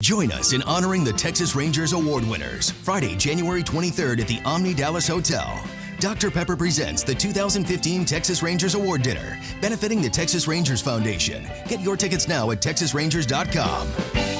Join us in honoring the Texas Rangers Award winners, Friday, January 23rd at the Omni Dallas Hotel. Dr. Pepper presents the 2015 Texas Rangers Award Dinner, benefiting the Texas Rangers Foundation. Get your tickets now at texasrangers.com.